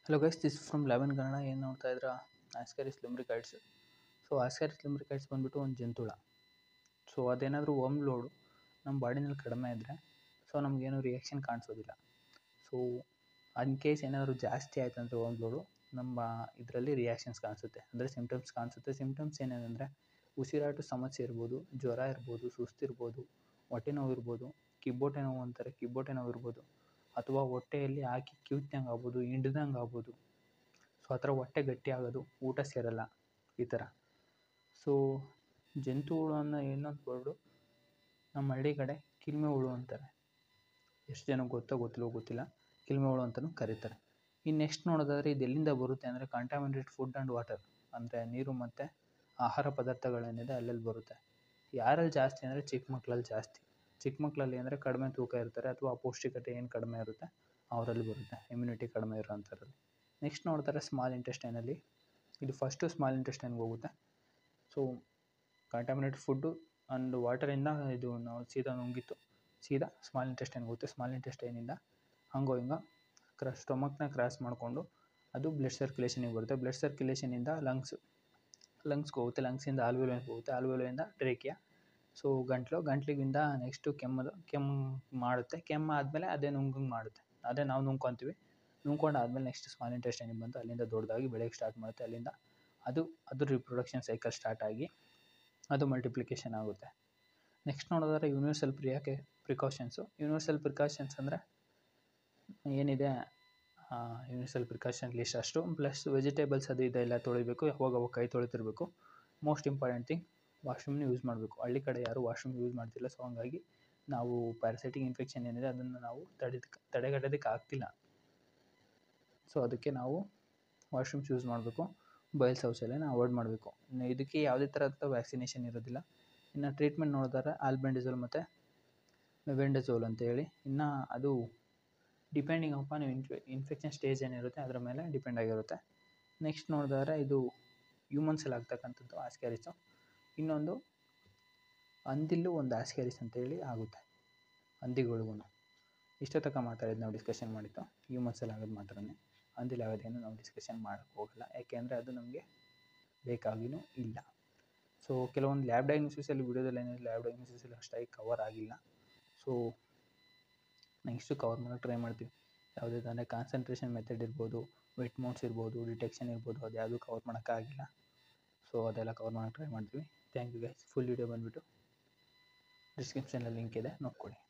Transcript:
Hello guys, this from 11 Kannada. ಏನು ನೋಡ್ತಾ ಇದ್ರ ಆಸ್ಕ್ಯಾರಿಸ್ ಲುಂಬ್ರಿಕೈಡ್ಸ್. ಸೊ ಆಸ್ಕ್ಯಾರಿಸ್ ಲುಂಬ್ರಿಕೈಡ್ಸ್ ಬಂದುಬಿಟ್ಟು ಒಂದು ಜಂತುಳ. ಸೊ ಅದೇನಾದರೂ ಓಮ್ ಲೋಡು ನಮ್ಮ ಬಾಡಿನಲ್ಲಿ ಕಡಿಮೆ ಇದ್ದರೆ ಸೊ ನಮಗೇನು ರಿಯಾಕ್ಷನ್ ಕಾಣಿಸೋದಿಲ್ಲ. ಸೊ ಇನ್ ಕೇಸ್ ಏನಾದರೂ ಜಾಸ್ತಿ ಆಯ್ತು ಅಂದರೆ ಓಮ್ ಲೋಡು ನಮ್ಮ ಇದರಲ್ಲಿ ರಿಯಾಕ್ಷನ್ಸ್ ಕಾಣಿಸುತ್ತೆ, ಅಂದರೆ ಸಿಮ್ಟಮ್ಸ್ ಕಾಣಿಸುತ್ತೆ. ಸಿಮ್ಟಮ್ಸ್ ಏನೇನೆಂದರೆ ಉಸಿರಾಟ ಸಮಸ್ಯೆ ಇರ್ಬೋದು, ಜ್ವರ ಇರ್ಬೋದು, ಸುಸ್ತಿರ್ಬೋದು, ಹೊಟ್ಟೆ ನೋವು ಇರ್ಬೋದು, ಕಿಬ್ಬೊಟ್ಟೆ ನೋವು ಅಂತಾರೆ, ಕಿಬ್ಬೊಟ್ಟೆ ನೋವು ಇರ್ಬೋದು, ಅಥವಾ ಹೊಟ್ಟೆಯಲ್ಲಿ ಹಾಕಿ ಕಿವುಚ್ದಂಗೆ ಆಗ್ಬೋದು, ಹಿಂಡ್ದಂಗೆ ಆಗ್ಬೋದು. ಸೊ ಆ ಥರ ಹೊಟ್ಟೆ ಗಟ್ಟಿ ಆಗೋದು, ಊಟ ಸೇರಲ್ಲ, ಈ ಥರ. ಸೊ ಜಂತು ಹುಳವನ್ನು ಇನ್ನೊಂದು ವರ್ಡು ನಮ್ಮ ಹಳ್ಳಿ ಕಡೆ ಕಿಲ್ಮೆ ಹುಳು ಅಂತಾರೆ. ಎಷ್ಟು ಜನಕ್ಕೆ ಗೊತ್ತಿಲ್ಲ, ಕಿಲ್ಮೆ ಹುಳು ಅಂತಲೂ ಕರೀತಾರೆ. ಇನ್ನು ನೆಕ್ಸ್ಟ್ ನೋಡೋದಾದರೆ ಇದು ಎಲ್ಲಿಂದ ಬರುತ್ತೆ ಅಂದರೆ ಕಂಟಾಮಿನೇಟೆಡ್ ಫುಡ್ ಆ್ಯಂಡ್ ವಾಟರ್, ಅಂದರೆ ನೀರು ಮತ್ತು ಆಹಾರ ಪದಾರ್ಥಗಳೇನಿದೆ ಅಲ್ಲೆಲ್ಲಿ ಬರುತ್ತೆ. ಯಾರಲ್ಲಿ ಜಾಸ್ತಿ ಅಂದರೆ ಚಿಕ್ಕ ಮಕ್ಕಳಲ್ಲಿ ಜಾಸ್ತಿ. ಚಿಕ್ಕ ಮಕ್ಕಳಲ್ಲಿ ಅಂದರೆ ಕಡಿಮೆ ತೂಕ ಇರ್ತಾರೆ ಅಥವಾ ಅಪೌಷ್ಟಿಕತೆ ಏನು ಕಡಿಮೆ ಇರುತ್ತೆ ಅವರಲ್ಲಿ ಬರುತ್ತೆ, ಇಮ್ಯುನಿಟಿ ಕಡಿಮೆ ಇರೋ ಅಂಥದ್ರಲ್ಲಿ. ನೆಕ್ಸ್ಟ್ ನೋಡ್ತಾರೆ ಸ್ಮಾಲ್ ಇಂಟೆಸ್ಟೈನಲ್ಲಿ. ಇದು ಫಸ್ಟು ಸ್ಮಾಲ್ ಇಂಟೆಸ್ಟೈನ್ಗೆ ಹೋಗುತ್ತೆ. ಸೊ ಕಂಟಾಮಿನೇಟೆಡ್ ಫುಡ್ಡು ಆ್ಯಂಡ್ ವಾಟರಿಂದ ಇದು ನಾವು ಸೀದಾ ನುಂಗಿತ್ತು ಸೀದಾ ಸ್ಮಾಲ್ ಇಂಟೆಸ್ಟೈನ್ಗೆ ಹೋಗುತ್ತೆ. ಸ್ಮಾಲ್ ಇಂಟೆಸ್ಟೈನಿಂದ ಹಂಗೋ ಹಿಂಗೆ ಸ್ಟೊಮಕ್ನ ಕ್ರಾಸ್ ಮಾಡಿಕೊಂಡು ಅದು ಬ್ಲಡ್ ಸರ್ಕ್ಯುಲೇಷನಿಗೆ ಬರುತ್ತೆ. ಬ್ಲಡ್ ಸರ್ಕ್ಯುಲೇಷನಿಂದ ಲಂಗ್ಸ್ಗೆ ಹೋಗುತ್ತೆ, ಲಂಗ್ಸಿಂದ ಆಲ್ವಿಯೋಲೈನ್ಗೆ ಹೋಗುತ್ತೆ, ಆಲ್ವಿಯೋಲೈನಿಂದ ಟ್ರೇಕಿಯಾ. ಸೊ ಗಂಟ್ಲಿಗಿಂದ ನೆಕ್ಸ್ಟು ಕೆಮ್ಮು ಮಾಡುತ್ತೆ. ಕೆಮ್ಮು ಆದಮೇಲೆ ಅದೇ ನುಂಗಂಗೆ ಮಾಡುತ್ತೆ, ಅದೇ ನಾವು ನುಂಗ್ಕೊತೀವಿ. ನುಂಗ್ಕೊಂಡಾದ್ಮೇಲೆ ನೆಕ್ಸ್ಟ್ ಸ್ಮಾಲ್ ಇಂಟೆಸ್ಟೈನಿಗೆ ಬಂದು ಅಲ್ಲಿಂದ ದೊಡ್ಡದಾಗಿ ಬೆಳೆಯೋಕ್ಕೆ ಸ್ಟಾರ್ಟ್ ಮಾಡುತ್ತೆ. ಅಲ್ಲಿಂದ ಅದು ರಿಪ್ರೊಡಕ್ಷನ್ ಸೈಕಲ್ ಸ್ಟಾರ್ಟ್ ಆಗಿ ಅದು ಮಲ್ಟಿಪ್ಲಿಕೇಶನ್ ಆಗುತ್ತೆ. ನೆಕ್ಸ್ಟ್ ನೋಡೋದಾದ್ರೆ ಯೂನಿವರ್ಸಲ್ ಪ್ರಿಕಾಷನ್ಸು. ಯೂನಿವರ್ಸಲ್ ಪ್ರಿಕಾಷನ್ಸ್ ಅಂದರೆ ಏನಿದೆ ಯೂನಿವರ್ಸಲ್ ಪ್ರಿಕಾಷನ್ ಲಿಸ್ಟ್ ಅಷ್ಟು, ಪ್ಲಸ್ ವೆಜಿಟೇಬಲ್ಸ್ ಅದು ಇದೆಲ್ಲ ತೊಳಿಬೇಕು, ಯಾವಾಗ ಕೈ ತೊಳಿತಿರ್ಬೇಕು. ಮೋಸ್ಟ್ ಇಂಪಾರ್ಟೆಂಟ್ ಥಿಂಗ್, ವಾಶ್ರೂಮ್ನ ಯೂಸ್ ಮಾಡಬೇಕು. ಹಳ್ಳಿ ಕಡೆ ಯಾರೂ ವಾಶ್ರೂಮ್ ಯೂಸ್ ಮಾಡ್ತಿಲ್ಲ. ಸೊ ಹಂಗಾಗಿ ನಾವು ಪ್ಯಾರಾಸೈಟಿಕ್ ಇನ್ಫೆಕ್ಷನ್ ಏನಿದೆ ಅದನ್ನು ನಾವು ತಡೆಗಟ್ಟೋದಕ್ಕೆ ಆಗ್ತಿಲ್ಲ. ಸೊ ಅದಕ್ಕೆ ನಾವು ವಾಶ್ರೂಮ್ಸ್ ಯೂಸ್ ಮಾಡಬೇಕು, ಬಯಲು ಶೌಚಾಲಯನ ಅವಾಯ್ಡ್ ಮಾಡಬೇಕು. ಇನ್ನು ಇದಕ್ಕೆ ಯಾವುದೇ ಥರದ ವ್ಯಾಕ್ಸಿನೇಷನ್ ಇರೋದಿಲ್ಲ. ಇನ್ನು ಟ್ರೀಟ್ಮೆಂಟ್ ನೋಡಿದ್ರೆ ಆಲ್ಬೆಂಡಜೋಲ್ ಮತ್ತು ಮೆಬೆಂಡಜೋಲ್ ಅಂತೇಳಿ. ಇನ್ನು ಅದು ಡಿಪೆಂಡಿಂಗ್ ಅಪಾನ್ ಇನ್ಫೆಕ್ಷನ್ ಸ್ಟೇಜ್ ಏನಿರುತ್ತೆ ಅದರ ಮೇಲೆ ಡಿಪೆಂಡ್ ಆಗಿರುತ್ತೆ. ನೆಕ್ಸ್ಟ್ ನೋಡಿದ್ರೆ ಇದು ಹ್ಯೂಮನ್ಸಲ್ಲಿ ಆಗ್ತಕ್ಕಂಥದ್ದು ಆಸ್ಕ್ಯಾರಿಸು. ಇನ್ನೊಂದು ಹಂದಿಲೂ ಒಂದು ಆಸ್ಕ್ಯಾರಿಸ್ ಅಂತೇಳಿ ಆಗುತ್ತೆ, ಹಂದಿಗಳಿಗೂ. ಇಷ್ಟೋ ತನಕ ಮಾತಾಡಿದ್ದು ನಾವು ಡಿಸ್ಕಷನ್ ಮಾಡಿದ್ದು ಹ್ಯೂಮನ್ಸಲ್ಲಿ ಆಗೋದು ಮಾತ್ರನೇ. ಹಂದಿಲಿ ಆಗೋದೇನು ನಾವು ಡಿಸ್ಕಷನ್ ಮಾಡೋಕ್ಕೆ ಹೋಗಲ್ಲ, ಯಾಕೆಂದರೆ ಅದು ನಮಗೆ ಬೇಕಾಗಿಯೂ ಇಲ್ಲ. ಸೊ ಕೆಲವೊಂದು ಲ್ಯಾಬ್ ಡಯಾಗ್ನೋಸಿಸಲ್ಲಿ ವಿಡಿಯೋದಲ್ಲಿ ಏನಿದೆ ಲ್ಯಾಬ್ ಡಯಾಗ್ನೋಸಿಸಲ್ಲಿ ಅಷ್ಟಾಗಿ ಕವರ್ ಆಗಿಲ್ಲ. ಸೊ ನೆಕ್ಸ್ಟು ಕವರ್ ಮಾಡೋಕ್ಕೆ ಟ್ರೈ ಮಾಡ್ತೀವಿ. ಯಾವುದೇ ಅಂದರೆ ಕಾನ್ಸಂಟ್ರೇಷನ್ ಮೆಥಡ್ ಇರ್ಬೋದು, ವೆಟ್ ಮೌಂಟ್ಸ್ ಇರ್ಬೋದು, ಡಿಟೆಕ್ಷನ್ ಇರ್ಬೋದು, ಅದು ಯಾವುದೂ ಕವರ್ ಮಾಡೋಕ್ಕಾಗಿಲ್ಲ. ಸೊ ಅದೆಲ್ಲ ಕವರ್ ಮಾಡೋಕ್ಕೆ ಟ್ರೈ ಮಾಡ್ತೀವಿ. Thank you guys. Full video ಬಂದುಬಿಟ್ಟು ಡಿಸ್ಕ್ರಿಪ್ಷನಲ್ಲಿ ಲಿಂಕ್ ಇದೆ, ನೋಡ್ಕೊಳ್ಳಿ.